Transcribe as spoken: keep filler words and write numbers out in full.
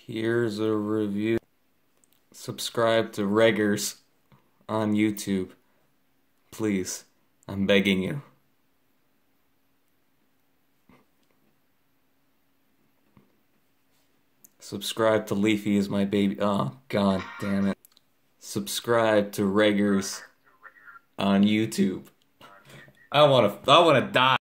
Here's a review. Subscribe to Reggerz on YouTube. Please, I'm begging you. Subscribe to Leafy is my baby. Oh, god damn it. Subscribe to Reggerz on YouTube. I wanna, I wanna die.